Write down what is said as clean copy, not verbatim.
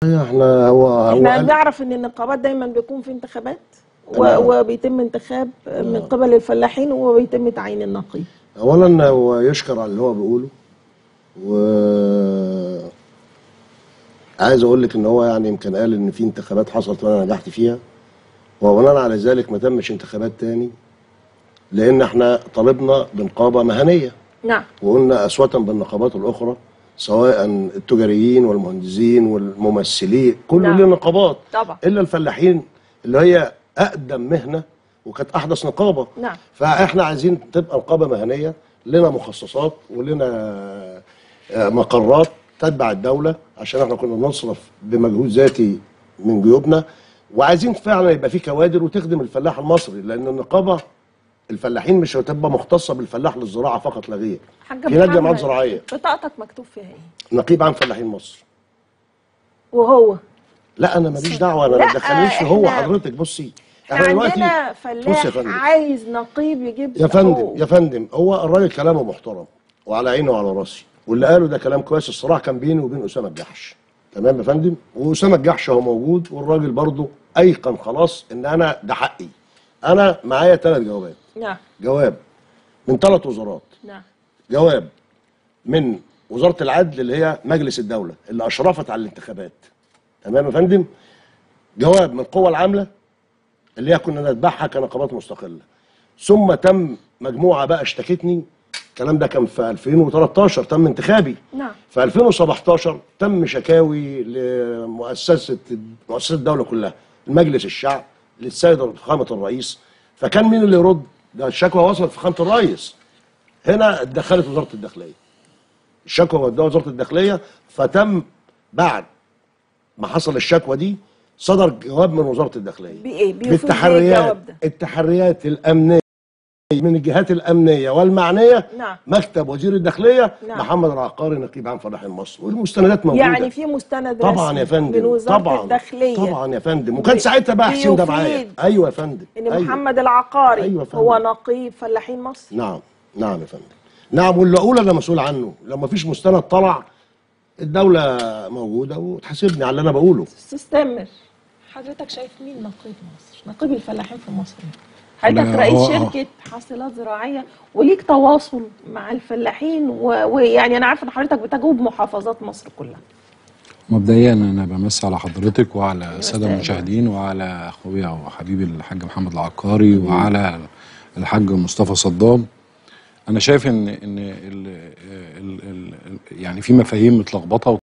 احنا بنعرف ان النقابات دايما بيكون في انتخابات وبيتم انتخاب من قبل الفلاحين وبيتم تعيين النقيب. اولا هو يشكر على اللي هو بيقوله، و عايز اقول لك ان هو يعني يمكن قال ان في انتخابات حصلت وانا نجحت فيها، وبناء على ذلك ما تمش انتخابات تاني لان احنا طالبنا بنقابه مهنيه. نعم. وقلنا اسوه بالنقابات الاخرى سواء التجاريين والمهندسين والممثلين كل نعم. لنا نقابات طبعا الا الفلاحين اللي هي اقدم مهنه وكانت احدث نقابه. نعم. فاحنا عايزين تبقى نقابه مهنيه لنا مخصصات ولنا مقرات تتبع الدوله عشان احنا كنا بنصرف بمجهود ذاتي من جيوبنا، وعايزين فعلا يبقى في كوادر وتخدم الفلاح المصري، لان النقابه الفلاحين مش هتبقى مختصه بالفلاح للزراعه فقط لا غير. حاجه في جامعات زراعيه. بطاقتك مكتوب فيها ايه؟ نقيب عام فلاحين مصر. وهو لا انا ماليش دعوه، انا ما تدخلنيش في هو حضرتك. بصي احنا عندنا فلاح عايز نقيب يجيب يا فندم هو الراجل كلامه محترم وعلى عيني وعلى راسي، واللي قاله ده كلام كويس. الصراحه كان بيني وبين اسامه الجحش، تمام يا فندم، واسامه الجحش هو موجود، والراجل برضه ايقن خلاص ان انا ده حقي. انا معايا 3 جوابات. نعم. جواب من 3 وزارات. نعم. جواب من وزاره العدل اللي هي مجلس الدوله اللي اشرفت على الانتخابات، تمام يا فندم. جواب من القوى العامله اللي هي كنا نتبعها كنقابات مستقله. ثم تم مجموعه بقى اشتكتني، الكلام ده كان في 2013 تم انتخابي. نعم. في 2017 تم شكاوي لمؤسسه الدوله كلها، المجلس الشعب، للسيد فخامه الرئيس. فكان مين اللي يرد؟ ده الشكوى وصلت فخامه الرئيس. هنا اتدخلت وزاره الداخليه. الشكوى ودوها وزاره الداخليه، فتم بعد ما حصل الشكوى دي صدر جواب من وزاره الداخليه. بايه؟ بالتحريات التحريات الامنيه من الجهات الامنيه والمعنيه. نعم. مكتب وزير الداخليه. نعم. محمد العقاري نقيب عام فلاحين مصر، والمستندات موجوده. يعني في مستند طبعا يا فندم من وزاره الداخليه. طبعا يا فندم، وكان ساعتها بقى حسين ده معايا. ايوه يا فندم. ان أيوة. محمد العقاري أيوة هو نقيب فلاحين مصر. نعم نعم يا فندم. نعم، واللي اقول انا مسؤول عنه. لو ما فيش مستند طلع الدوله موجوده وتحاسبني على اللي انا بقوله. استمر. حضرتك شايف مين نقيب مصر؟ نقيب الفلاحين في مصر. حضرتك رئيس شركه حاصلات زراعيه وليك تواصل مع الفلاحين ويعني انا عارفه ان حضرتك بتجوب محافظات مصر كلها. مبدئيا انا بمسي على حضرتك وعلى الساده المشاهدين وعلى اخويا وحبيبي الحاج محمد العقاري وعلى الحاج مصطفى صدام. انا شايف ان يعني في مفاهيم متلخبطه